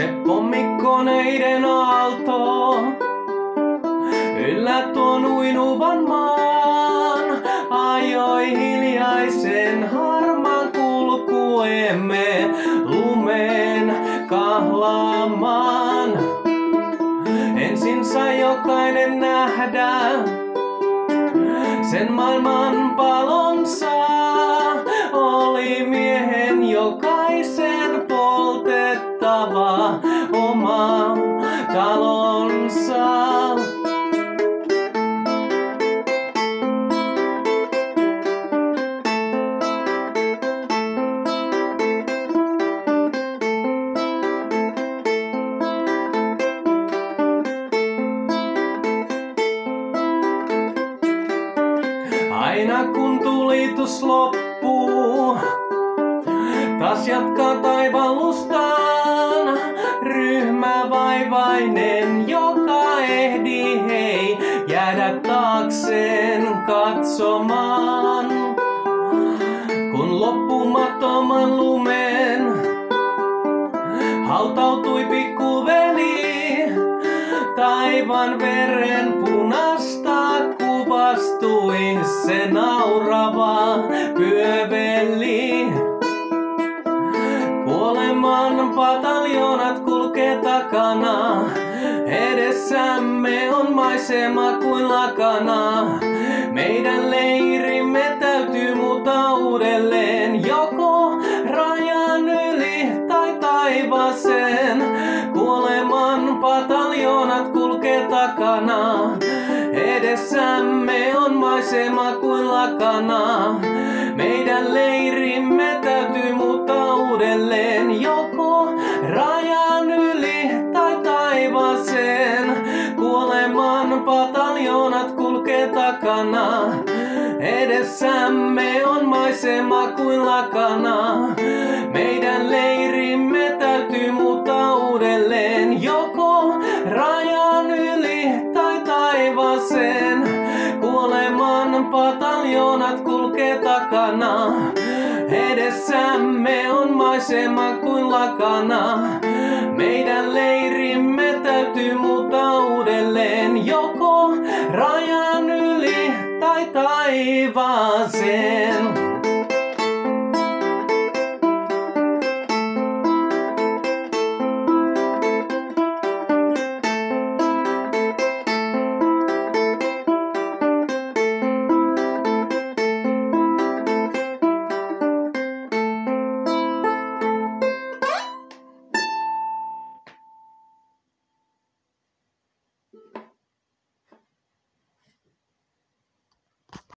Se pommikoneiden aalto yllä tuon uinuvan maan ajoi hiljaisen harmaan kulkuemme lumen kahlaamaan. Ensin sai jokainen nähdä sen maailman palonsa. Oli miehen jokaisen poltettava oma talonsa. Aina kun tulitus loppuu, taas jatkaa taivallustaan. Ryhmä vaivainen, joka ehdi hei jäädä taakseen katsomaan. Kun loppumattoman lumen hautautui pikkuveli, taivaan veren punasta kuvastui se naurava pyöveli. Kuoleman pataljoonat kulkee takana, edessämme on maisema kuin lakana. Meidän leirimme täytyy muuttaa uudelleen, joko rajan yli tai taivaaseen. Kuoleman pataljoonat kulkee takana, edessämme on maisema kuin lakana. Meidän leirimme täytyy muuttaa uudelleen, joko rajan yli tai taivaaseen. Kuoleman pataljoonat kulkee takana, edessämme on maisema kuin lakana. Meidän leirimme täytyy muuttaa uudelleen, joko rajan yli tai taivaaseen. Kuoleman pataljoonat kulkee takana, edessämme on maisema kuin lakana. Meidän leirimme täytyy muuttaa uudelleen, joko rajan yli tai taivaaseen.